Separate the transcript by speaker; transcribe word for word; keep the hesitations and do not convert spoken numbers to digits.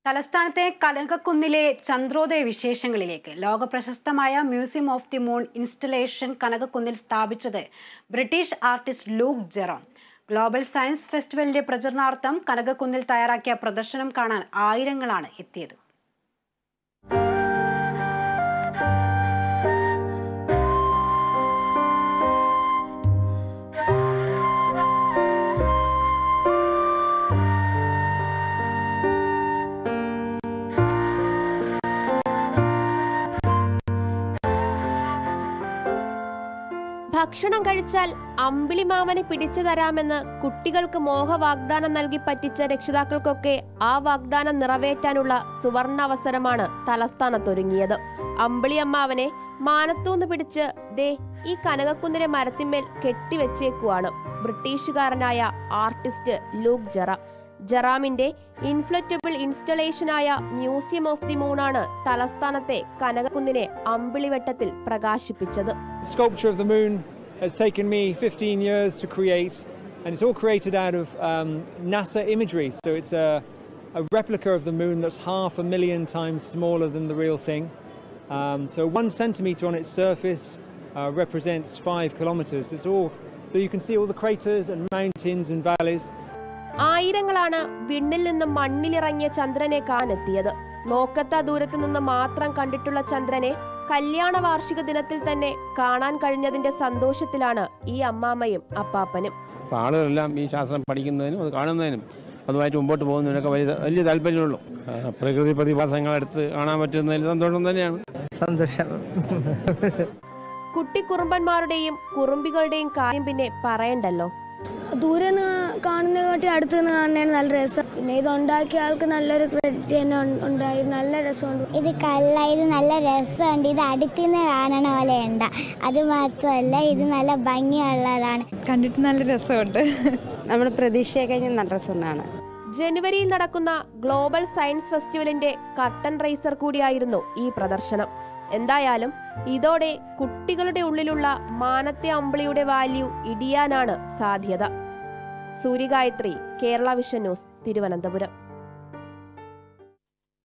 Speaker 1: തലസ്ഥാനത്തെ കനകക്കുന്നിലെ ചന്ദ്രോദയ വിശേഷങ്ങളിലേക്ക് ലോകപ്രശസ്തമായ museum of the moon installation കനകക്കുന്നിൽ സ്ഥാപിച്ചത് British artist Luke Jerram. Global science ഫെസ്റ്റിവലിന്റെ പ്രചരണാർത്ഥം കനകക്കുന്നിൽ തയ്യാറാക്കിയ പ്രദർശനം കാണാൻ ആയിരങ്ങളാണ് എത്തിയത്.
Speaker 2: ഭക്ഷണം കഴിച്ചാൽ അമ്പിളിമാമനെ പിടിച്ചു തരാമെന്ന് കുട്ടികൾക്ക് മോഹവാഗ്ദാനം നൽകി പറ്റിച്ച രക്ഷിതാക്കൾക്കൊക്കെ ആ വാഗ്ദാനം നിറവേറ്റാനുള്ള സുവർണാവസരമാണ് തലസ്ഥാനത്തൊരുങ്ങിയത്. അമ്പിളിയമ്മാവനെ മാനത്തൂന്ന് പിടിച്ച് ദേ ഈ കനകക്കുന്നിലെ മരത്തിന്മേൽ കെട്ടിവെച്ചേക്കുവാണ് ബ്രിട്ടീഷുകാരനായ ആർട്ടിസ്റ്റ് ലൂക്ക് ജെറാം. ജെറാമിന്റെ ഇൻഫ്ലറ്റബിൾ ഇൻസ്റ്റലേഷനായ മ്യൂസിയം ഓഫ് ദി മൂണാണ് തലസ്ഥാനത്തെ കനകക്കുന്നിനെ അമ്പിളിവെട്ടത്തിൽ പ്രകാശിപ്പിച്ചത്.
Speaker 3: Sculpture of the moon has taken me fifteen years to create, and it's all created out of um, NASA imagery. So it's a, a replica of the moon that's half a million times smaller than the real thing. Um, so one centimeter on its surface uh, represents five kilometers. It's all, so you can see all the craters and mountains and valleys.
Speaker 2: ആയിരങ്ങളാണ് വിണ്ണിൽ നിന്ന് മണ്ണിലിറങ്ങിയ ചന്ദ്രനെ കാണാനെത്തിയത്. നോക്കത്ത ദൂരത്തു നിന്ന് മാത്രം കണ്ടിട്ടുള്ള ചന്ദ്രനെ കല്യാണ വാർഷിക ദിനത്തിൽ തന്നെ കാണാൻ കഴിഞ്ഞതിന്റെ സന്തോഷത്തിലാണ് ഈ അമ്മാമ്മയും അപ്പാപ്പനും.
Speaker 4: ആളുകളെല്ലാം ഈ ശാസ്ത്രം പഠിക്കുന്നതിനും അത് കാണുന്നതിനും അതുമായിട്ട് മുമ്പോട്ട് പോകുന്നതിനൊക്കെ വലിയ വലിയ താല്പര്യമുള്ളൂ. പ്രകൃതി പ്രതിഭാസങ്ങളെടുത്ത് കാണാൻ പറ്റുന്നതിൽ സന്തോഷം തന്നെയാണ്.
Speaker 5: സന്തോഷം.
Speaker 2: കുട്ടിക്കുറുമ്പന്മാരുടെയും കുറുമ്പികളുടെയും കാര്യം പിന്നെ പറയണ്ടല്ലോ.
Speaker 6: ദൂരെ കാണുന്നതിനെക്കാട്ടി അടുത്ത് നിന്ന് കാണുന്നതിന് നല്ല രസം. പിന്നെ ഇത് ഉണ്ടാക്കിയ ആൾക്ക് നല്ലൊരു ക്രെഡിറ്റ് തന്നെ ഉണ്ടായി. നല്ല രസമുണ്ട്.
Speaker 7: ഇത് കല്ലായത് നല്ല രസമുണ്ട്. ഇത് അടുത്ത് നിന്ന് കാണണ പോലെ ഉണ്ട്. അത് മാത്രമല്ല ഇത് നല്ല ഭംഗിയുള്ളതാണ്.
Speaker 8: കണ്ടിട്ട് നല്ല രസമുണ്ട്. നമ്മുടെ പ്രതീക്ഷയെ കഴിഞ്ഞാൽ നല്ല രസമാണ്.
Speaker 2: ജനുവരിയിൽ നടക്കുന്ന ഗ്ലോബൽ സയൻസ് ഫെസ്റ്റിവലിന്റെ കർട്ടൻ റൈസർ കൂടിയായിരുന്നു ഈ പ്രദർശനം. എന്തായാലും ഇതോടെ കുട്ടികളുടെ ഉള്ളിലുള്ള മാനത്തെ അമ്പിളിയുടെ വാല്യൂ ഇടിയാനാണ് സാധ്യത. Suryagayathri, Kerala vision news, Thiruvananthapuram.